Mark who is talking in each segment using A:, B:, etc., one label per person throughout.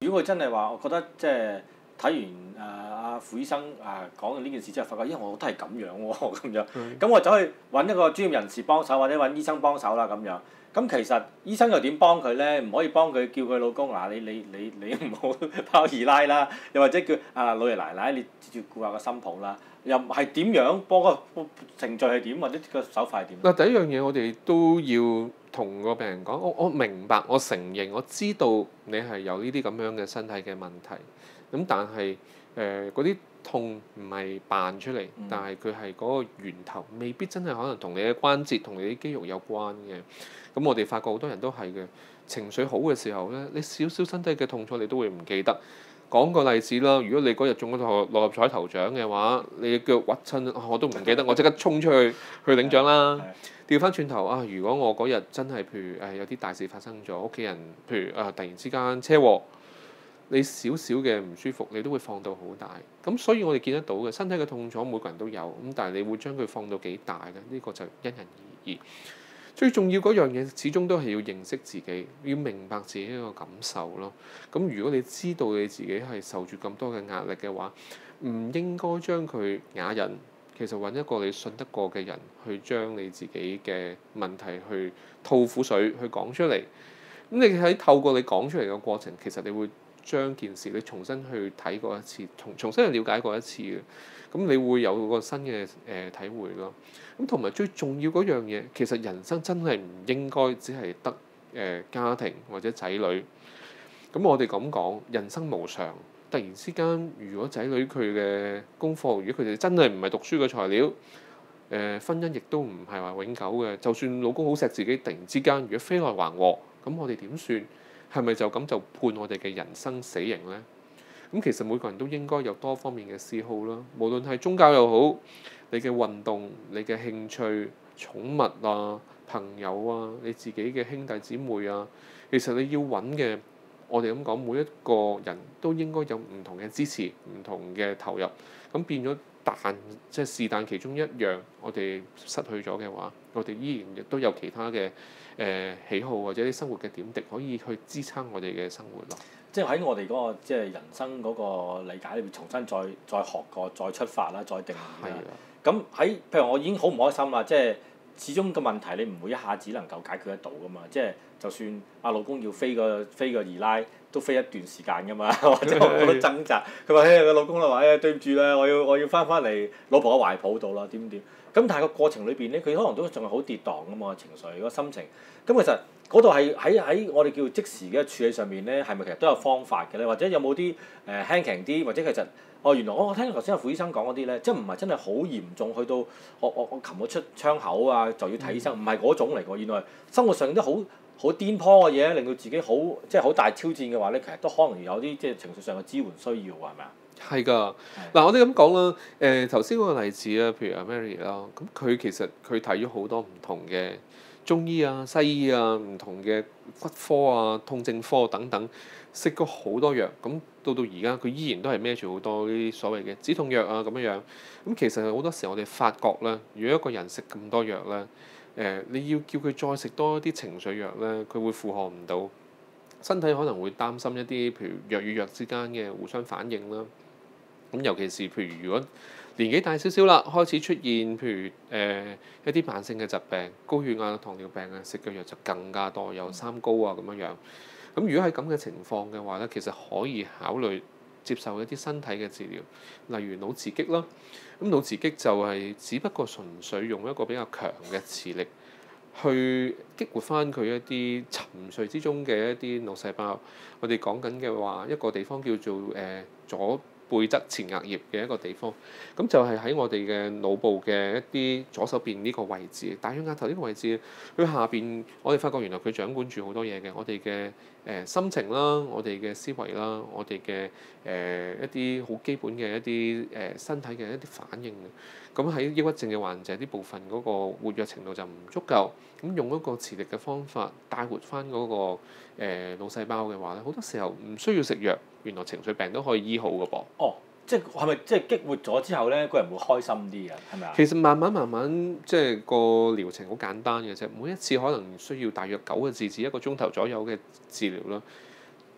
A: 如果佢真係話，我覺得即係睇完阿傅醫生講完呢件事之後，發覺我都係咁樣喎咁樣，咁我走去揾一個專業人士幫手，或者揾醫生幫手啦咁樣。咁其實醫生又點幫佢咧？唔可以幫佢叫佢老公你唔好拋二奶啦，又或者叫老爺奶奶你照顧下個新抱啦。又係點樣幫個程序係點，或者個手法係點？
B: 嗱，第一樣嘢我哋都要同個病人講，我明白，我承認，我知道你係有呢啲咁樣嘅身體嘅問題。咁但係嗰啲痛唔係扮出嚟，但係佢係嗰個源頭，未必真係可能同你嘅關節同你啲肌肉有關嘅。咁我哋發覺好多人都係嘅，情緒好嘅時候咧，你少少身體嘅痛楚你都會唔記得。講個例子啦，如果你嗰日中咗六合彩頭獎嘅話，你腳屈親，我都唔記得，我即刻衝出去領獎啦。調翻轉頭啊，如果我嗰日真係譬如有啲大事發生咗，屋企人譬如突然之間車禍，你少少嘅唔舒服，你都會放到好大。咁所以我哋見得到嘅身體嘅痛楚，每個人都有。咁但係你會將佢放到幾大嘅？呢個就因人而異。最重要嗰樣嘢，始終都係要認識自己，要明白自己一個感受咯。咁如果你知道你自己係受住咁多嘅壓力嘅話，唔應該將佢啞忍。其實揾一個你信得過嘅人去將你自己嘅問題去吐苦水去講出嚟。咁你喺透過你講出嚟嘅過程，其實你會將件事你重新去睇過一次，重新去了解過一次嘅。咁你會有個新嘅體會咯。咁同埋最重要嗰樣嘢，其實人生真係唔應該只係得家庭或者仔女。咁我哋咁講，人生無常。突然之間，如果仔女佢嘅功課，如果佢哋真係唔係讀書嘅材料，婚姻亦都唔係話永久嘅。就算老公好錫自己，突然之間如果飛來橫禍，咁我哋點算？係咪就咁就判我哋嘅人生死刑呢？咁其實每個人都應該有多方面嘅嗜好啦，無論係宗教又好，你嘅運動、你嘅興趣、寵物啊、朋友啊、你自己嘅兄弟姊妹啊，其實你要揾嘅，我哋咁講，每一個人都應該有唔同嘅支持、唔同嘅投入，咁變咗即係是但其中一樣，我哋失去咗嘅話，我哋依然亦都有其他嘅喜好或者啲生活嘅點滴可以去支撐我哋嘅生活咯。
A: 即係喺我哋嗰個即係人生嗰個理解裏邊，重新再學過、再出發啦、再定義啦。咁喺譬如我已經好唔開心啦，即係始終個問題你唔會一下子能夠解決得到噶嘛。即係就算阿老公要飛個二奶，都飛一段時間噶嘛，或者我覺得掙扎。佢話：個老公啦話對唔住啦，我要翻嚟老婆嘅懷抱度啦，點。咁但係個過程裏邊咧，佢可能都仲係好跌宕噶嘛，情緒個心情。咁其實嗰度係喺我哋叫即時嘅處理上面咧，係咪其實都有方法嘅咧？或者有冇啲輕強啲，或者其實原來我聽頭先阿傅醫生講嗰啲咧，即係唔係真係好嚴重，去到我擒咗出窗口啊就要睇醫生，唔係嗰種嚟㗎。原來生活上啲好顛簸嘅嘢，令到自己即係好大挑戰嘅話咧，其實都可能有啲即係情緒上嘅支援需要㗎，係咪啊？
B: 係㗎，嗱我哋咁講啦，頭先嗰個例子啊，譬如阿 Mary 啦，咁佢其實佢睇咗好多唔同嘅中醫啊、西醫啊、唔同嘅骨科啊、痛症科等等，食過好多藥，咁到而家佢依然都係孭住好多呢啲所謂嘅止痛藥啊咁樣。咁其實好多時我哋發覺咧，如果一個人食咁多藥咧，你要叫佢再食多一啲情緒藥咧，佢會負荷唔到，身體可能會擔心一啲譬如藥與藥之間嘅互相反應啦。咁尤其是譬如如果年紀大少少啦，開始出現譬如一啲慢性嘅疾病，高血壓、糖尿病啊，食嘅藥就更加多，有三高啊咁樣。咁如果喺咁嘅情況嘅話咧，其實可以考慮接受一啲身體嘅治療，例如腦磁擊啦。咁腦磁擊就係只不過純粹用一個比較強嘅磁力去激活翻佢一啲沉睡之中嘅一啲腦細胞。我哋講緊嘅話，一個地方叫做左背側前額葉嘅一個地方，咁就係喺我哋嘅腦部嘅一啲左手邊呢個位置，大約額頭呢個位置，佢下邊我哋發覺原來佢掌管住好多嘢嘅，我哋嘅心情啦，我哋嘅思維啦，我哋嘅一啲好基本嘅一啲身體嘅一啲反應嘅。咁喺抑鬱症嘅患者，呢部分嗰個活躍程度就唔足夠，咁用一個磁力嘅方法帶活翻嗰個腦細胞嘅話咧，好多時候唔需要食藥，原來情緒病都可以醫好嘅噃。
A: 哦，即係咪即係激活咗之後咧，個人會開心啲啊？係咪啊？
B: 其實慢慢即係個療程好簡單嘅啫，每一次可能需要大約9個字至1個鐘頭左右嘅治療啦。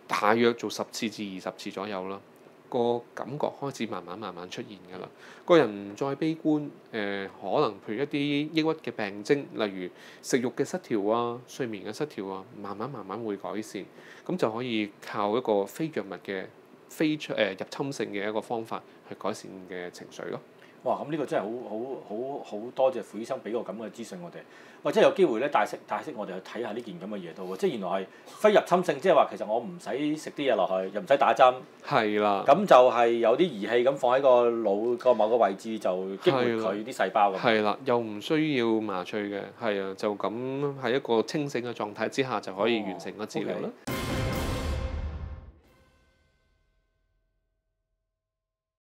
B: 大約做10次至20次左右啦，個感覺開始慢慢出現㗎啦。個人唔再悲觀，可能譬如一啲抑鬱嘅病徵，例如食慾嘅失調啊、睡眠嘅失調啊，慢慢會改善，咁就可以靠一個非藥物嘅入侵性嘅一個方法去改善嘅情緒咯。
A: 哇！咁呢個真係好多謝傅醫生俾個咁嘅資訊我哋，或者有機會咧帶識我哋去睇下呢件咁嘅嘢都喎，即係原來係非入侵性，即係話其實我唔使食啲嘢落去，又唔使打針。係啦。咁就係有啲儀器咁放喺個腦個某個位置就激活佢啲細胞咁。
B: 係啦，又唔需要麻醉嘅，係啊，就咁喺一個清醒嘅狀態之下就可以完成個治療啦。